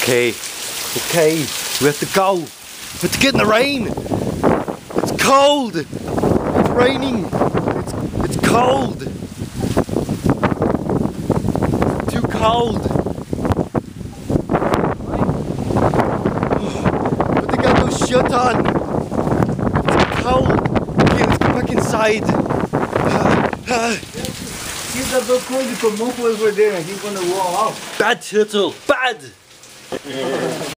Okay, we have to go. We have to get in the rain. It's cold. It's raining. It's cold. Too cold. But they got no shirt on. It's cold. Okay, let's go back inside. Bad turtle. Bad.